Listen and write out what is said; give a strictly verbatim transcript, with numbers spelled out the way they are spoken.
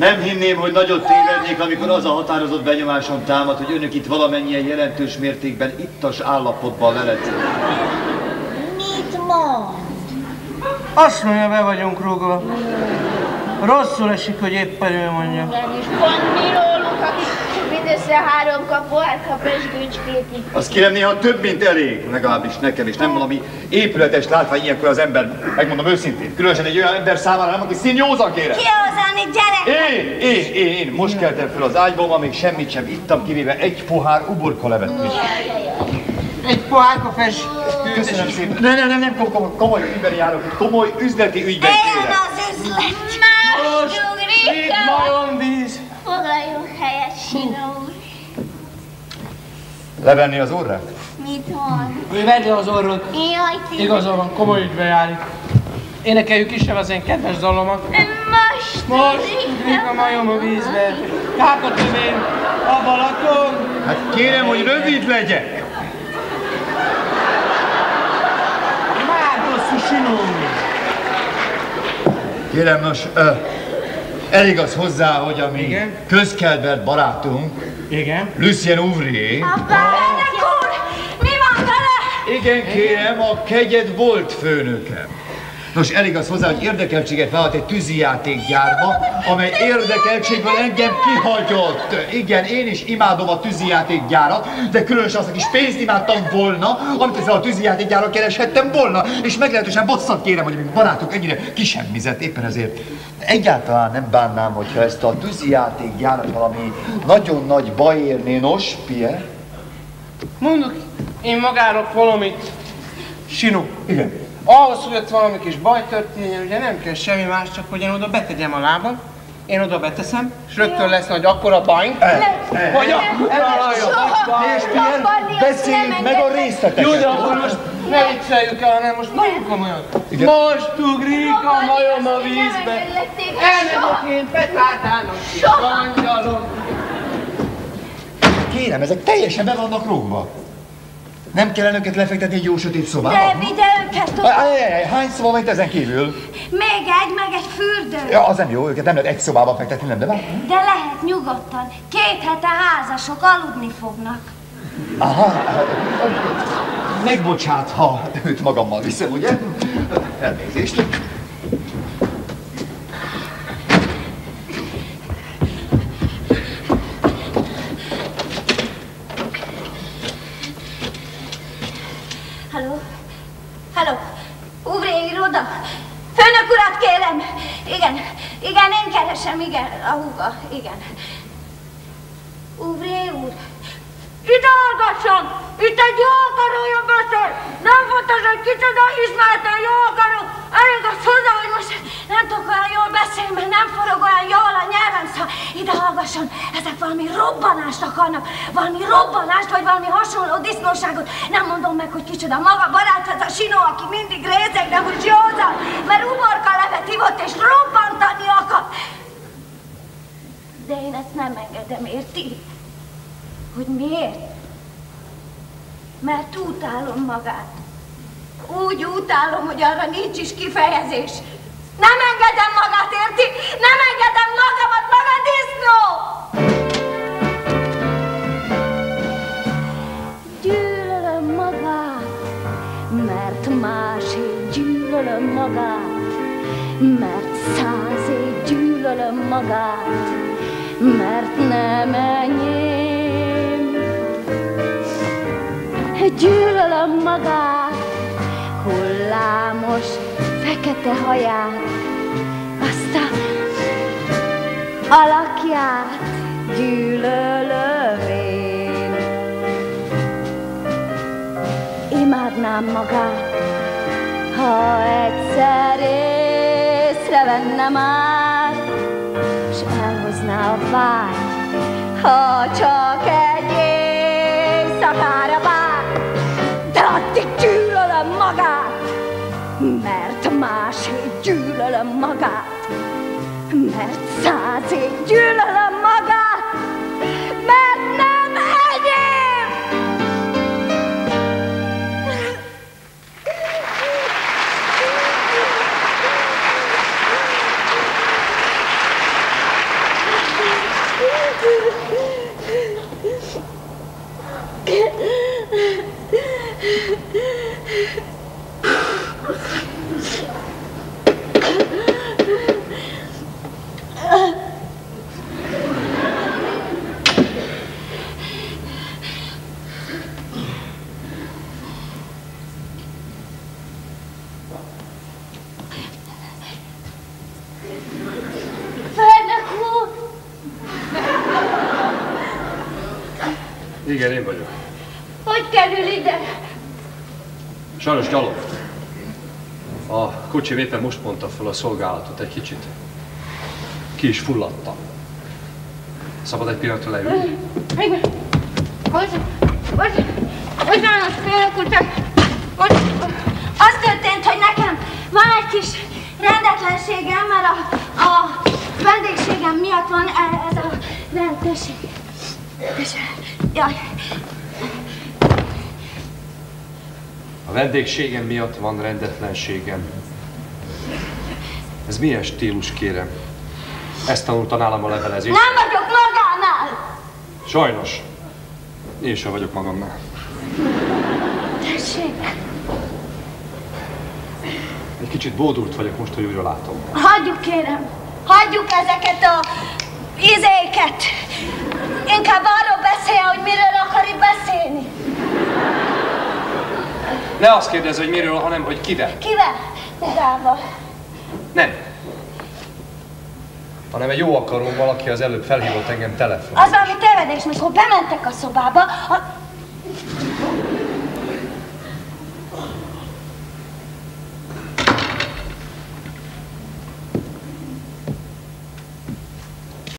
Nem hinném, hogy nagyot tévednék, amikor az a határozott benyomásom támad, hogy önök itt valamennyien jelentős mértékben ittas állapotban lelettek. Mit mond? Azt mondja, be vagyunk rúgva. Rosszul esik, hogy éppen ő mondja. És pont mi róluk, akik mindössze három kap pohárkap és bűcskétik. Az kérem néha több, mint elég, legalábbis nekem is. Nem valami épületes látvány ilyenkor az ember, megmondom őszintén. Különösen egy olyan ember számára nem, aki színjózan kérem. Ki hozzá, gyerek? Én, én, én, én. Most keltem fel az ágyból, ma még semmit sem ittam, kivéve egy pohár uborka levet is. Egy pohárka fes. Köszönöm szépen. Nem, nem, nem, nem, komoly, komoly ügyben járok, komoly üzleti ügyben Ilyen kérem. az üzlet. Más Itt majomvíz. Foglaljon helyet, Sino úr. Levenni az orrát? Mit mond? Ő vedd le az orrod. Jaj, ti. Igazol van, komoly ügyben jár itt. Énekeljük kisebb az én kedves dalomat. Most Most ugrik a majom a vízbe. Kákat övén a Balaton. Hát kérem, hogy rövid legyek. Már hosszú Sino. Kérem, nos, ö, elég az hozzá, hogy a mi Igen? közkedvelt barátunk, Igen. Lucien Ouvrier. Apának úr! Mi van vele? Igen, kérem, a kegyed volt főnökem. Nos, elég az hozzá, hogy érdekeltséget vállalt egy tűzijátékgyárba, amely érdekeltségből engem kihagyott. Igen, én is imádom a tűzijátékgyárat, de különösen azt a kis pénzt imádtam volna, amit ezzel a tűzijátékgyárral kereshettem volna. És meglehetősen bosszant kérem, hogy a barátok ennyire kisemmizett, éppen ezért egyáltalán nem bánnám, hogyha ezt a tűzijátékgyárat valami nagyon nagy baj érné. Nos, Pierre? Mondok, én magának valamit. Sino. Igen. Ahhoz, hogy ott valami kis baj történjen, ugye nem kell semmi más, csak hogy én oda betegyem a lábam, én oda beteszem, és rögtön lesz nagy akkora bajnk, hogy akkora És Pierre, beszéljük meg a részleteket. Jó, de akkor most ne vicceljük el, hanem most nagyon komolyan. Igen. Most ugrik a majom a vízbe, elmegyek én Petrátának kis angyalok. Kérem, ezek teljesen be vannak rúgva. Nem kellene őket lefektetni egy jó sötét szobába? De vigye őket oda. Ajajaj, hány szoba van itt ezen kívül? Még egy, meg egy fürdő. Ja, az nem jó, őket nem lehet egy szobába fektetni, nem, de várj. De lehet nyugodtan. Két hete házasok aludni fognak. Aha, megbocsát, ha őt magammal viszem, ugye? Elnézést. Halló? Halló? Ouvrier iroda? Főnök urat kérem! Igen, igen, én keresem, igen, a húga, igen. Ouvrier úr? Ide hallgasson! Itt egy jó akarója beszél! Nem fontos, hogy kicsoda, ismerten jó akaró! Elég az hozzá, hogy most nem tudok olyan jól beszélni, mert nem forog olyan jól a nyelvem, szóval ide hallgasson! Ezek valami robbanást akarnak, valami robbanást, vagy valami hasonló disznóságot. Nem mondom meg, hogy kicsoda maga barát, ez a Sino, aki mindig részeg, de most józan, mert uborka levet ivott és robbantani akar. De én ezt nem engedem, érti? Hogy miért? Mert utálom magát. Úgy utálom, hogy arra nincs is kifejezés. Nem engedem magát, érti? Nem engedem magamat, maga disznó! Gyűlölöm magát, mert másé gyűlölöm magát, mert százé gyűlölöm magát, mert nem enyém. Gyűlölöm magát, hullámos, fekete haját, azt a alakját gyűlölöm én. Imádnám magát, ha egyszer észrevenne már, s elhozná a vágy, ha csak egy éjszakára vár. De addig gyűlölöm magát, mert másé gyűlölöm magát, mert százé gyűlölöm magát, mert nem enyém! Igen, én vagyok. Hogy kerül ide? Sajnos gyalog. A kocsi vétel most mondta fel a szolgálatot egy kicsit. Ki is fulladtam. Szabad egy pillanatra leülni? Igen. Hogy, hogy, hogy nagyon félek, hogy az történt, hogy nekem van egy kis rendetlenségem, mert a, a vendégségem miatt van ez a rendesség. Jaj. A vendégségem miatt van rendetlenségem. Ez milyen stílus, kérem? Ezt tanulta nálam a levelezés. Nem vagyok magánál! Sajnos. Én sem vagyok magamnál. Tessék. Egy kicsit bódult vagyok most, hogy újra látom. Hagyjuk, kérem. Hagyjuk ezeket a izéket. Inkább arról beszélj, hogy miről akar itt beszélni. Ne azt kérdezz, hogy miről, hanem hogy kivel. Kivel? Magával. Nem. Hanem egy jó akaró valaki az előbb felhívott engem telefonon. Az valami tévedés, mikor bementek a szobába, a...